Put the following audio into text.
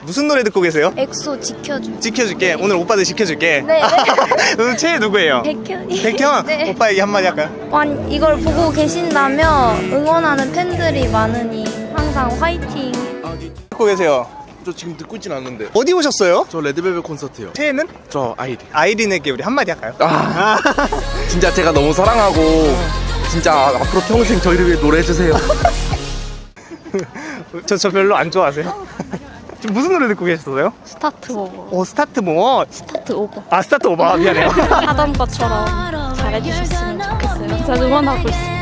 무슨 노래 듣고 계세요? 엑소 지켜줄게. 지켜줄게. 오늘 오빠들 지켜줄게. 네. 오늘 최애 누구예요? 백현이. 백현? 네. 오빠에게 한마디 할까요? 이걸 보고 계신다면 응원하는 팬들이 많으니 항상 화이팅. 듣고 계세요? 저 지금 듣고 있진 않는데. 어디 오셨어요? 저 레드벨벳 콘서트요. 최애는? 저 아이디. 아이린에게 우리 한마디 할까요? 진짜 제가 너무 사랑하고 진짜 앞으로 평생 저희를 위해 노래해주세요. 저 별로 안 좋아하세요? 지금 무슨 노래 듣고 계셨어요? 스타트 오버. 스타트 뭐? 스타트 오버. 스타트 오버. 미안해요. 하던 것처럼 잘해주셨으면 좋겠어요. 제가 응원하고 있어요.